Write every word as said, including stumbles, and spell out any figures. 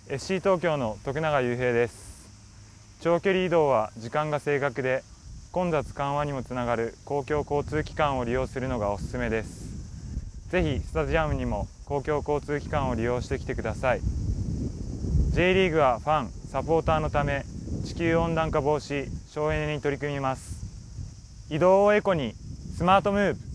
エフシー 東京の徳永雄平です。長距離移動は時間が正確で混雑緩和にもつながる公共交通機関を利用するのがおすすめです。ぜひスタジアムにも公共交通機関を利用してきてください。 J リーグはファン・サポーターのため地球温暖化防止・省エネに取り組みます。移動をエコにスマートムーブ。